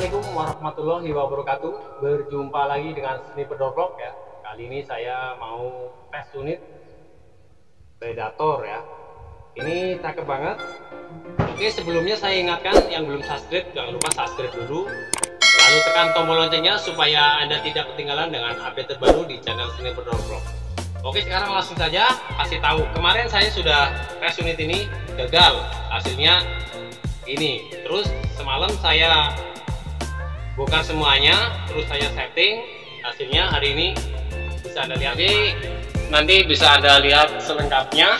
Assalamualaikum warahmatullahi wabarakatuh. Berjumpa lagi dengan Sniper Door Vlog ya. Kali ini saya mau tes unit Predator ya. Ini cakep banget. Oke, sebelumnya saya ingatkan yang belum subscribe, jangan lupa subscribe dulu. Lalu tekan tombol loncengnya supaya Anda tidak ketinggalan dengan update terbaru di channel Sniper Door Vlog. Oke, sekarang langsung saja kasih tahu. Kemarin saya sudah tes unit ini, gagal. Hasilnya ini. Terus semalam saya buka semuanya, terus saya setting, hasilnya hari ini bisa Anda lihat. Nanti bisa Anda lihat selengkapnya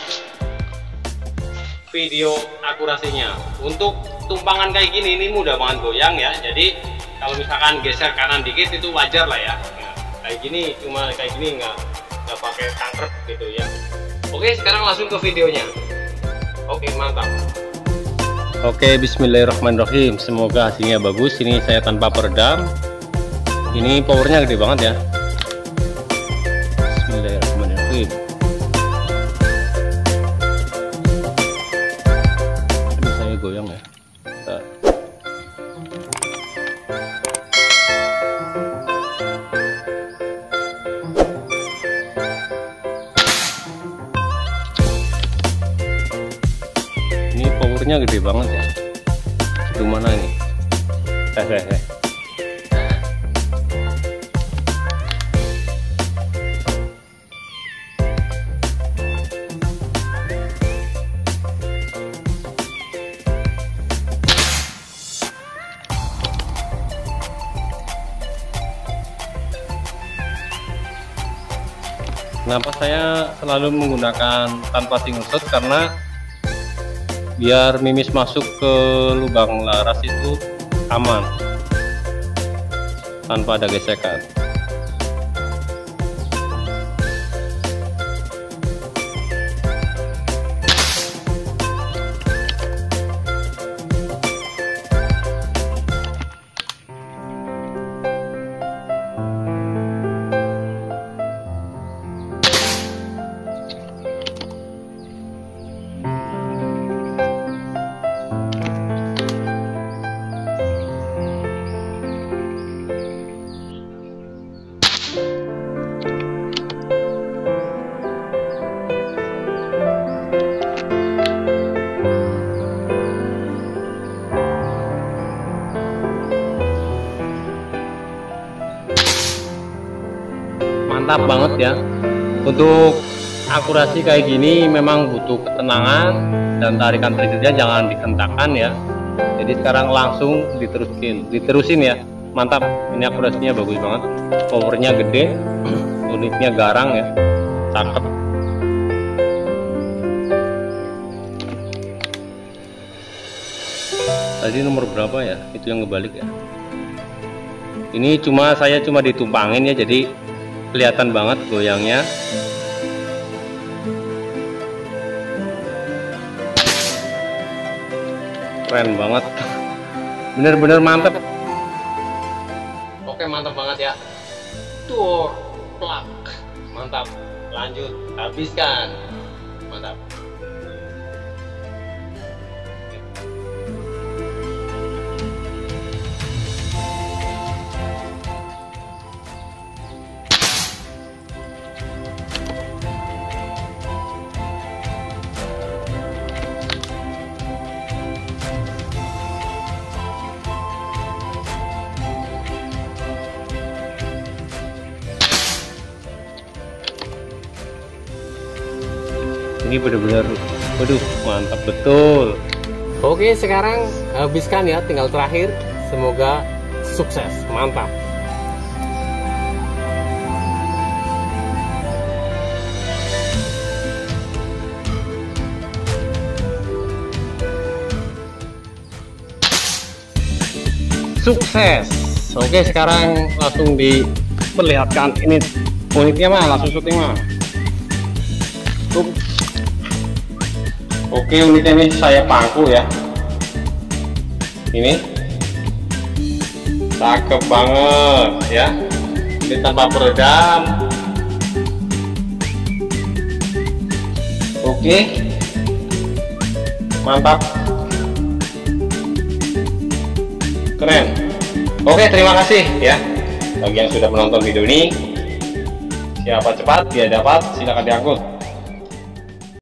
video akurasinya. Untuk tumpangan kayak gini ini mudah banget goyang ya. Jadi kalau misalkan geser kanan dikit itu wajar lah ya. Nah, kayak gini, cuma kayak gini nggak pakai tangkrep gitu ya. Oke, sekarang langsung ke videonya. Oke, mantap. Oke, bismillahirrahmanirrahim. Semoga hasilnya bagus. Ini saya tanpa peredam. Ini powernya gede banget ya. Bismillahirrahmanirrahim. Aduh, saya goyang ya. Bentar. Powernya gede banget ya. Itu mana ini? Kenapa saya selalu menggunakan tanpa single shot? Karena biar mimis masuk ke lubang laras itu aman tanpa ada gesekan. Mantap banget ya. Untuk akurasi kayak gini memang butuh ketenangan dan tarikan triggernya jangan dihentakkan ya. Jadi sekarang langsung diterusin ya. Mantap, ini akurasinya bagus banget, powernya gede, unitnya garang ya, cakep. Tadi nomor berapa ya? Itu yang ngebalik ya. Ini saya cuma ditumpangin ya, jadi kelihatan banget goyangnya. Keren banget, bener-bener mantep. Oke, mantap banget ya. Door plug, mantap. Lanjut, habiskan. Mantap. Ini benar-benar, waduh, mantap betul. Oke, sekarang habiskan ya, tinggal terakhir. Semoga sukses, mantap. Sukses. Oke, sekarang langsung diperlihatkan ini unitnya mah, langsung syuting mah. Oke, unitnya ini saya pangku ya. Ini cakep banget ya. Ini tanpa peredam. Oke, mantap, keren. Oke, terima kasih ya bagi yang sudah menonton video ini. Siapa cepat dia dapat, silakan diangkut.